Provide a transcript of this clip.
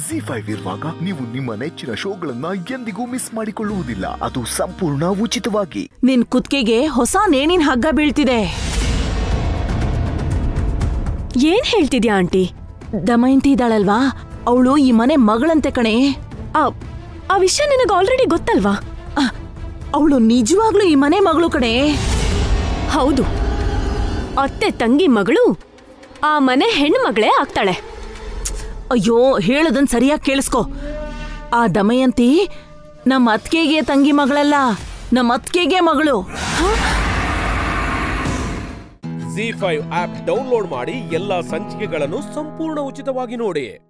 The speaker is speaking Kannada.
ZEE5 ಇರುವಾಗ ನೀವು ನಿಮ್ಮ ನೆಚ್ಚಿನ ಶೋಗಳನ್ನ ಎಂದಿಗೂ ಮಿಸ್ ಮಾಡಿಕೊಳ್ಳುವುದಿಲ್ಲ. ಅದು ಸಂಪೂರ್ಣ ಉಚಿತವಾಗಿ. ನಿನ್ ಕುತ್ತಿಗೆಗೆ ಹೊಸ ನೇಣಿನ ಹಗ್ಗ ಬೀಳ್ತಿದೆ. ಏನ್ ಹೇಳ್ತಿದ್ಯಾ ಆಂಟಿ? ದಮಯಂತಿ ಇದ್ದಾಳಲ್ವಾ, ಅವಳು ಈ ಮನೆ ಮಗಳಂತೆ ಕಣೆ. ಆ ವಿಷಯ ನಿನಗೆ ಆಲ್ರೆಡಿ ಗೊತ್ತಲ್ವಾ? ಅವಳು ನಿಜವಾಗ್ಲೂ ಈ ಮನೆ ಮಗಳು ಕಣೆ. ಹೌದು, ಅತ್ತೆ ತಂಗಿ ಮಗಳು ಆ ಮನೆ ಹೆಣ್ಣು ಮಗಳೇ ಆಗ್ತಾಳೆ. ಅಯ್ಯೋ, ಹೇಳೋದನ್ ಸರಿಯಾಗಿ ಕೇಳಿಸ್ಕೊ. ಆ ದಮಯಂತಿ ನಮ್ಮ ಅತ್ತಿಗೆಗೆ ತಂಗಿ ಮಗಳಲ್ಲ, ನಮ್ಮ ಅತ್ತಿಗೆಗೆ ಮಗಳು. ZEE5 ಆಪ್ ಡೌನ್ಲೋಡ್ ಮಾಡಿ ಎಲ್ಲಾ ಸಂಚಿಕೆಗಳನ್ನು ಸಂಪೂರ್ಣ ಉಚಿತವಾಗಿ ನೋಡಿ.